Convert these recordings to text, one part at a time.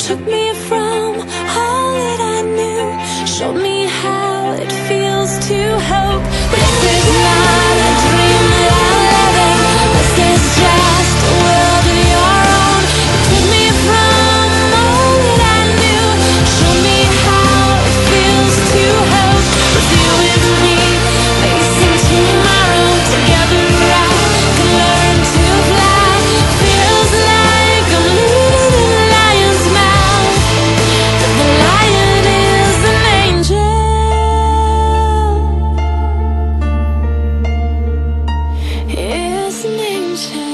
took me from all that I knew, showed me how it feels to hope. This is not a dream that I'm living, this is just a world of your own. You took me from all that I knew, showed me how it feels to hope. With you and me, facing tomorrow, together I can learn to fly. Feels like I'm living in a lion's mouth, but the lion is an angel. Is an angel.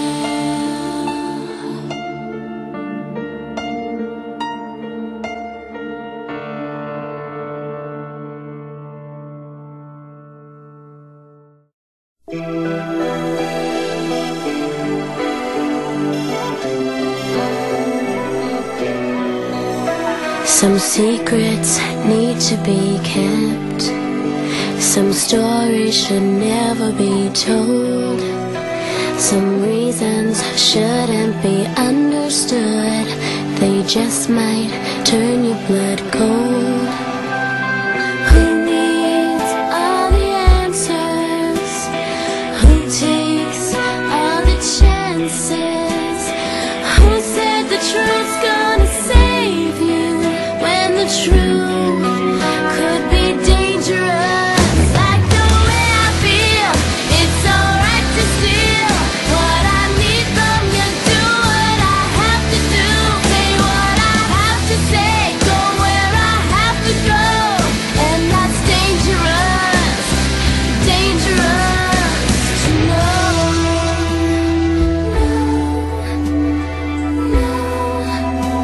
Some secrets need to be kept, some stories should never be told, some reasons shouldn't be understood, they just might turn your blood cold. Who needs all the answers? Who takes all the chances? Who said the truth's gonna save you when the truth could be dangerous? Like the way I feel, it's alright to steal what I need from you. Do what I have to do, say what I have to say, go where I have to go, and that's dangerous, dangerous to know. No, no, no.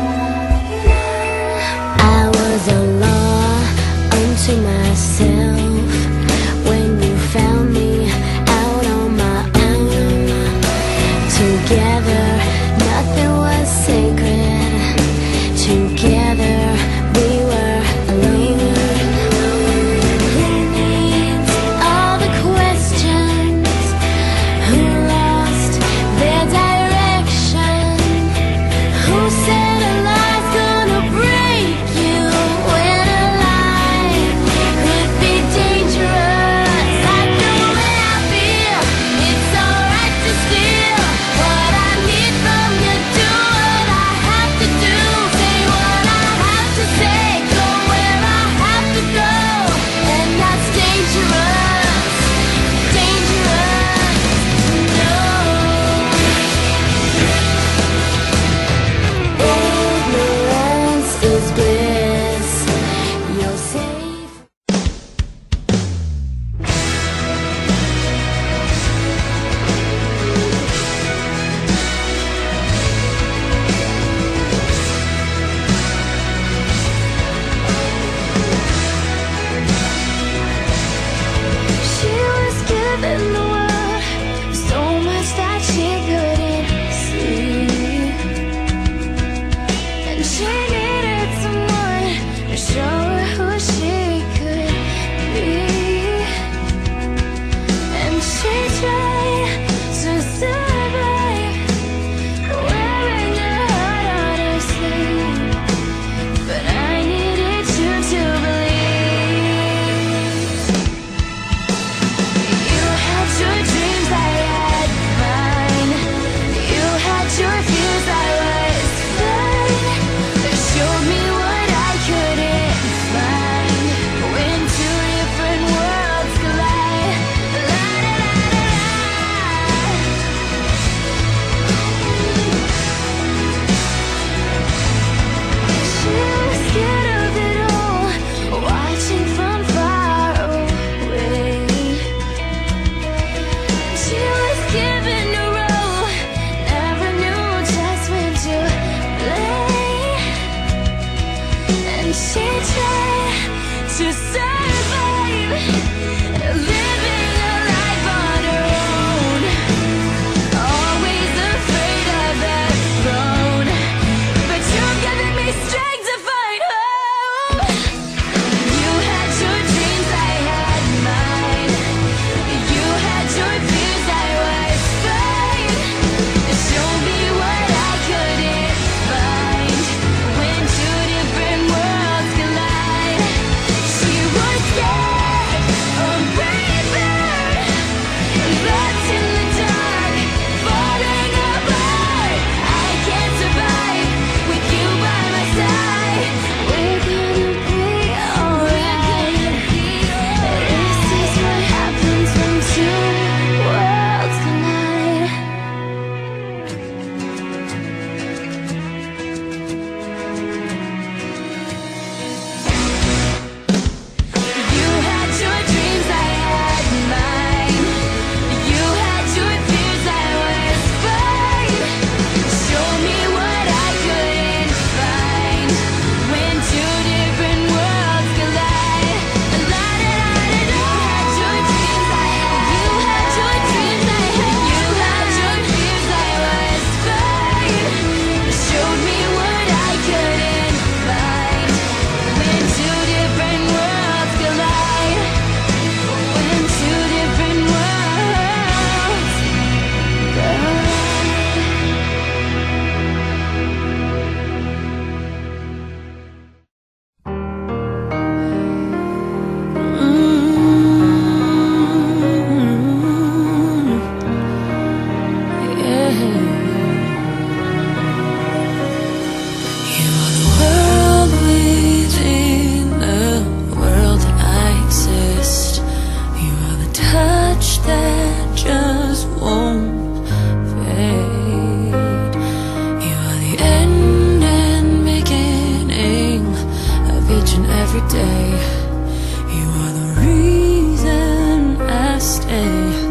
You are the world within the world that I exist. You are the touch that just won't fade. You are the end and beginning of each and every day. You are the reason I stay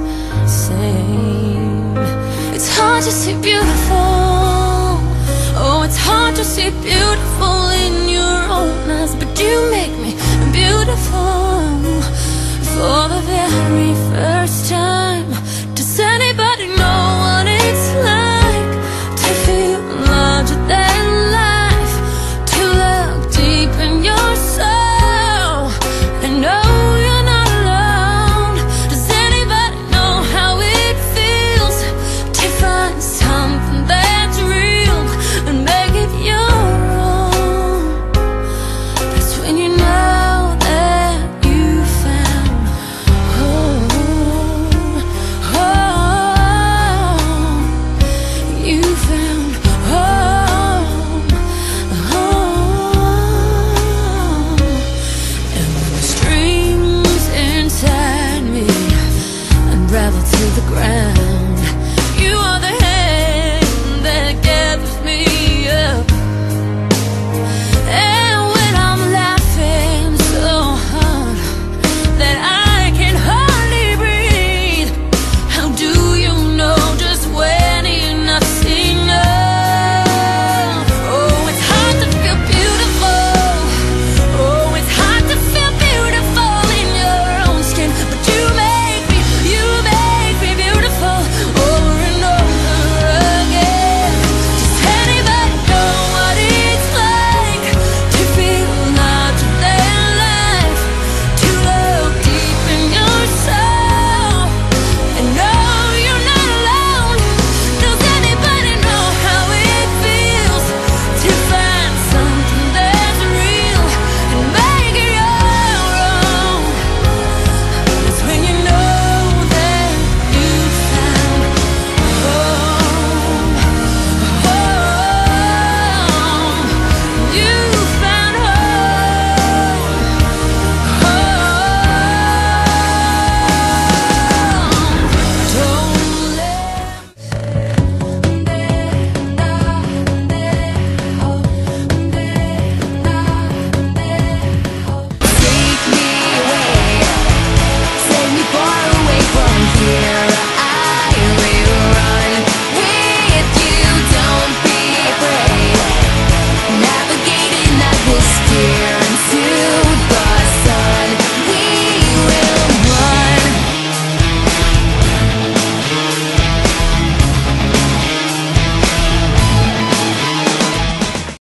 sane. It's hard to see beautiful. Oh, it's hard to see beautiful in your own eyes, but you make me beautiful for the very first time.